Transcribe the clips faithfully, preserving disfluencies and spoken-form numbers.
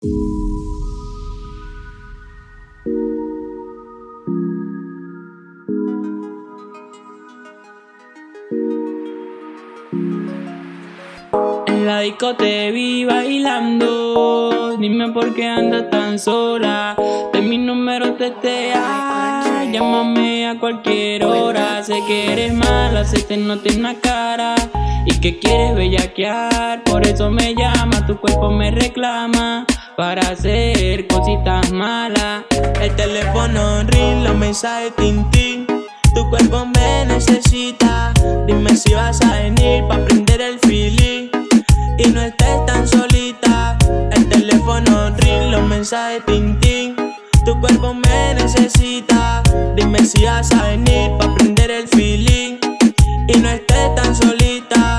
En la disco te vi bailando, dime por qué andas tan sola. De mi número te te hay, llámame a cualquier hora. Sé que eres mala, se te nota en la cara y que quieres bellaquear, por eso me llama, tu cuerpo me reclama para hacer cositas malas. El teléfono ring, los mensajes tintín, tu cuerpo me necesita. Dime si vas a venir pa' prender el feeling y no estés tan solita. El teléfono ring, los mensajes tintín, tu cuerpo me necesita. Dime si vas a venir pa' prender el feeling y no estés tan solita.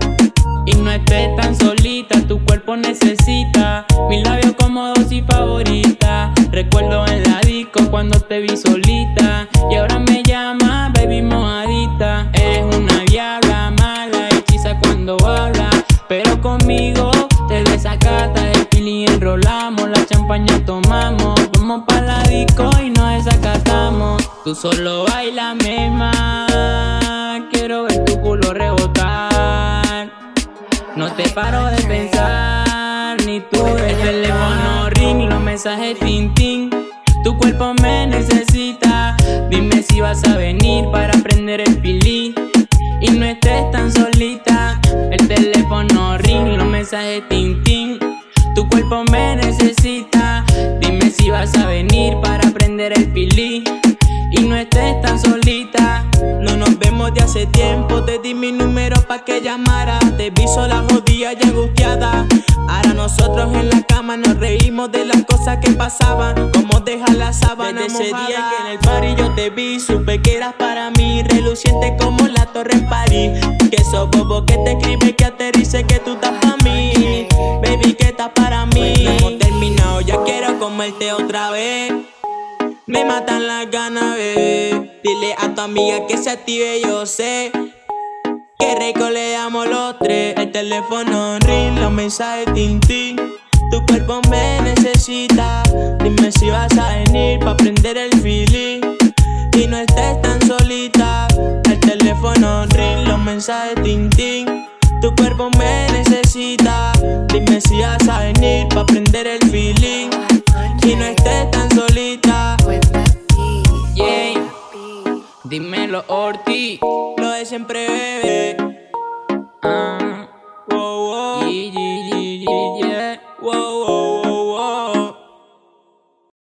Y no estés tan solita, tu cuerpo necesita mis labios como dosis favorita. Recuerdo en la disco cuando te vi solita y ahora me llama baby mojadita. Eres una diabla mala, hechiza cuando habla, pero conmigo te desacata. El feeling enrolamos, la champaña tomamos, vamos pa' la disco y nos desacatamos. Tú solo bailame más, quiero ver tu culo rebotar. No te paro de pensar, ni tú. El teléfono ring, los mensajes tintín, tu cuerpo me necesita. Dime si vas a venir para prender el feeling y no estés tan solita. El teléfono ring, los mensajes tintín, tu cuerpo me necesita. Dime si vas a venir para prender el feeling y no estés tan solita. No nos vemos de hace tiempo, te di mi número pa' que llamara. Te vi sola, jodida y angustiada. Ahora nosotros en la cama nos reímos de las cosas que pasaban, como dejar la sábana Desde ese mojada. día que en el party yo te vi, supe que eras para mí, reluciente como la torre en París. Que esos bobos que te escribe que aterrice, que tú estás pa' mí, baby, que estás para mí. No hemos terminado, ya quiero comerte otra vez. Me matan las ganas, bebé. Dile a tu amiga que se active, yo sé que rico le damos los tres. El teléfono ring, los mensajes tintín, tu cuerpo me necesita. Dime si vas a venir pa' prender el feeling y no estés tan solita. El teléfono ring, los mensajes tintín, tu cuerpo me necesita. Dime si vas a venir pa' prender el feeling